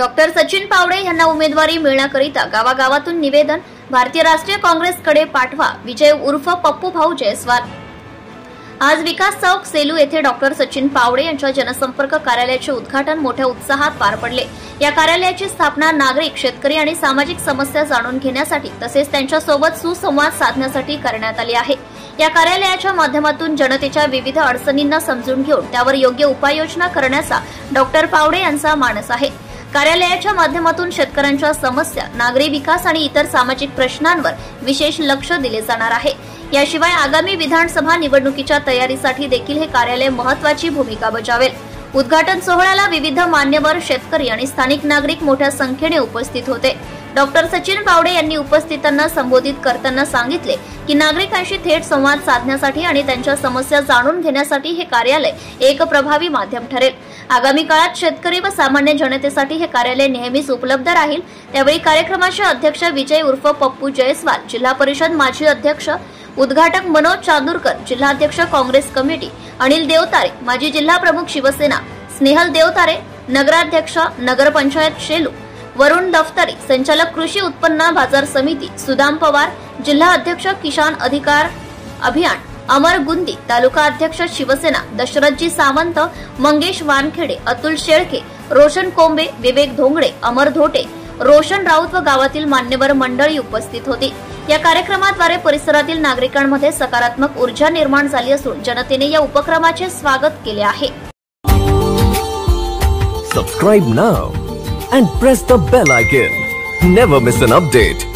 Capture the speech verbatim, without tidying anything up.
Doctor Sachin Pawde यांना उमेदवारी मिळण्याकरिता गावागावातून निवेदन भारतीय राष्ट्रीय काँग्रेसकडे पाठवा, विजय उर्फ पप्पू भाऊ जयस्वाल। आज विकास चौक सेलू येथे डॉक्टर सचिन पावडे यांच्या जनसंपर्क कार्यालयाचे उद्घाटन मोठ्या उत्साहात पार पडले। या कार्यालयाची स्थापना नागरिक, शेतकरी आणि सामाजिक समस्या जाणून घेण्यासाठी तसेच त्यांच्या सोबत सुसंवाद साधण्यासाठी करण्यात आली आहे। या कार्यालयाच्या माध्यमातून जनतेच्या विविध अडचणींना समजून घेऊन त्यावर योग्य उपाययोजना करण्याचा डॉक्टर पावडे यांचा मानस आहे। कार्यालयाच्या माध्यमातून शेतकऱ्यांच्या समस्या, नागरी विकास आणि इतर सामाजिक प्रश्नांवर विशेष लक्ष दिले जाणार आहे। याशिवाय आगामी विधानसभा निवडणुकीच्या तयारीसाठी देखील हे कार्यालय महत्त्वाची भूमिका बजावेल। उद्घाटन सोहळ्याला विविध मान्यवर, शेतकरी आणि स्थानिक नागरिक मोठ्या संख्येने उपस्थित होते। डॉक्टर सचिन पावडे यांनी उपस्थितांना संबोधित करताना सांगितले की नागरिकांशी थेट संवाद साधण्यासाठी आणि त्यांच्या समस्या जाणून घेण्यासाठी हे कार्यालय एक प्रभावी माध्यम ठरेल। आगामी काळात शेतकरी व सामान्य जनतेसाठी हे कार्यालय नेहमीच उपलब्ध राहील। त्यावेळी कार्यक्रमाचे अध्यक्ष विजय उर्फ पप्पू जयस्वाल, जिल्हा परिषद माजी अध्यक्ष, उद्घाटक मनोज चांदूरकर, जिल्हाध्यक्ष काँग्रेस कमिटी, अनिल देवतारे, माजी जिल्हा प्रमुख शिवसेना, स्नेहल देवतारे, नगराध्यक्ष नगरपंचायत शेलू, वरुण दफ्तरी, संचालक कृषी उत्पन्न बाजार समिती, सुदाम पवार, जिल्हा अध्यक्ष किसान अधिकार अभियान, अमर गुंदी, तालुका अध्यक्ष शिवसेना, दशरथजी सावंत, मंगेश वानखेडे, अतुल शेळके, रोशन कोंबे, विवेक धोंगडे, अमर धोटे, रोशन राऊत व गावातील मान्यवर मंडळी उपस्थित होती। या कार्यक्रमाद्वारे परिसरातील नागरिकांमध्ये सकारात्मक ऊर्जा निर्माण झाली असून जनतेने या उपक्रमाचे स्वागत केले आहे। Subscribe now and press the bell icon. Never miss an update.